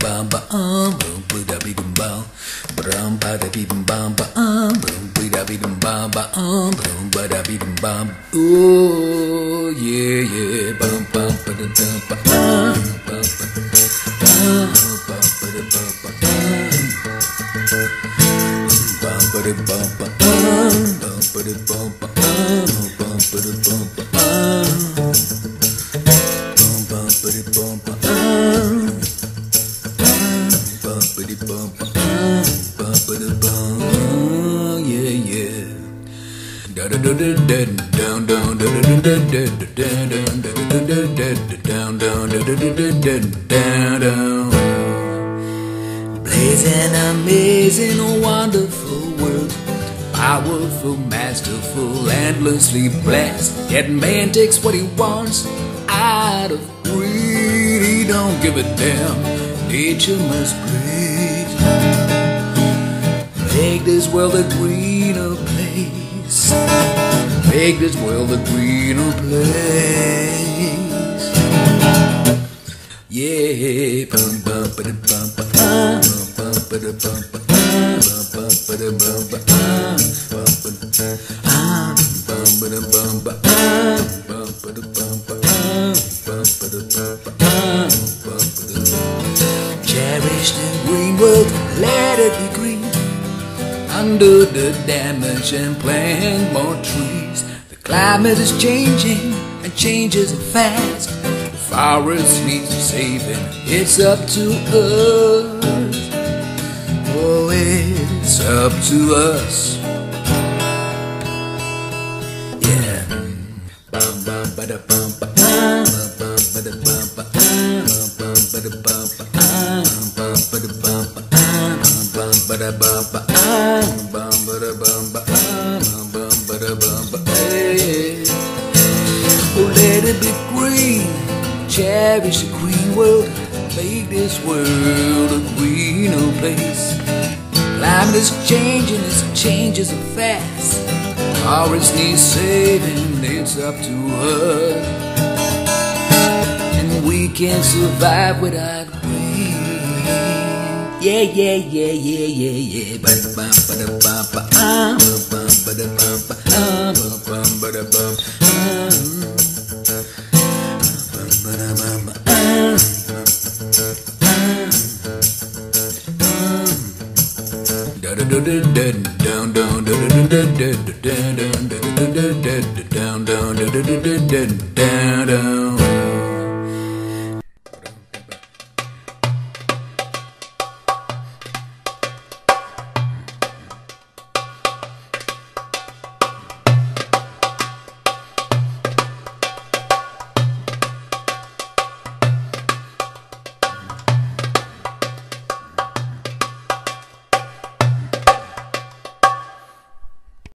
bum ba boom ba be dum bum ba da be dum bum ba boom ba be dum bum ba boom ba da be dum bum. Oh yeah yeah bum bum ba da dum ba bum ba da bum ba bum ba da bum ba bum ba da bum ba bum ba da bum ba yeah yeah Blaze an amazing, wonderful world, powerful, masterful, endlessly blessed. Yet man takes what he wants out of greed. He don't give a damn. Nature must breathe. Make this world a greener place. Make this world a greener place. Yeah, bum bum ba da bum ba bum ba da bum ba bum ba da bum ba bum ba da bum ba bum ba da bum ba Cherish the green world, let it be green. Under the damage and plant more trees. The climate is changing and changes are fast. The forest needs saving, it's up to us. Oh, it's up to us. Yeah. Bum bum ba da bum ba bum ba da bum ba bum ba da bum ba bum ba da bum ba bum ba da bum ba bum ba da bum ba bum ba da bum ba. Oh, let it be green. Cherish the green world. Make this world a greener place. Climate is changing, its changes are fast. Forest needs saving, it's up to us. And we can't survive without green. Yeah, yeah, yeah, yeah, yeah, yeah. Ba da bum ba da bum ba bum ba da bum ba bum ba da bum ba da bum ba. Down